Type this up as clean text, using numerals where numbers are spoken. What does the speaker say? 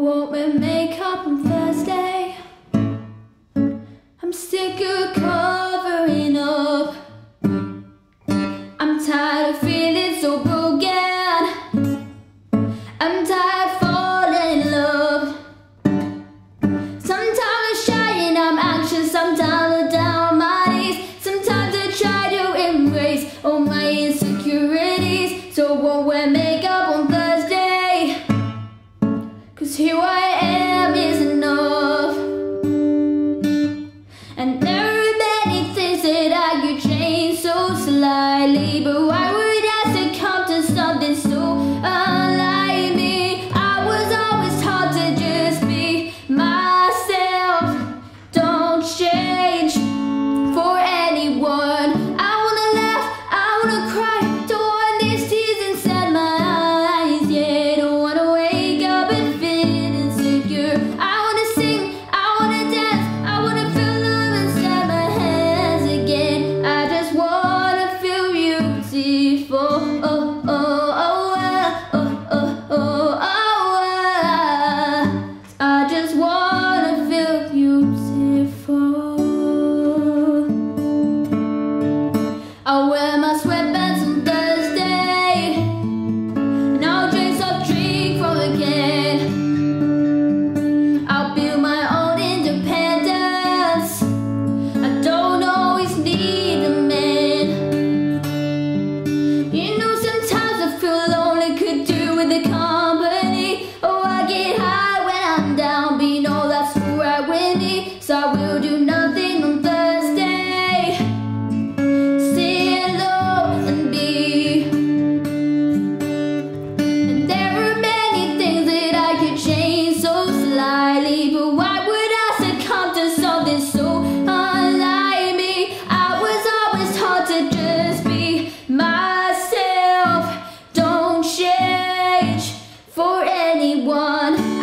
won't wear makeup on Thursday. I'm sick of covering up. I'm tired of feeling so broken. I'm tired of falling in love. Sometimes I'm shy and I'm anxious. Sometimes I'm down on my knees. Sometimes I try to embrace all my insecurities. So I won't wear makeup on Thursday, 'cause who I am is enough. And there are many things that I could change so slightly, but why would I succumb to something so unlike me? I was always taught to just be myself. Don't change for anyone. I wanna laugh, I wanna cry, don't want these tears inside my eyes. Yeah, don't wanna wake up and feel insecure. I wanna sing, I wanna dance, I wanna feel love inside my hands again. I just wanna feel beautiful. Oh, oh, oh, oh, oh, oh, oh. I just wanna feel beautiful. I'll wear my sweatpants on Thursday, and I'll drink soft drink from a can. I'll build my own independence. I don't always need a man. You know, sometimes I feel lonely, could do with the company. Oh, I get high when I'm down, but you know that's right with me. So I will do nothing on Thursday. Sit low and be. And there are many things that I could change so slightly, but why would I succumb to something so unlike me? I was always taught to just be myself. Don't change for anyone.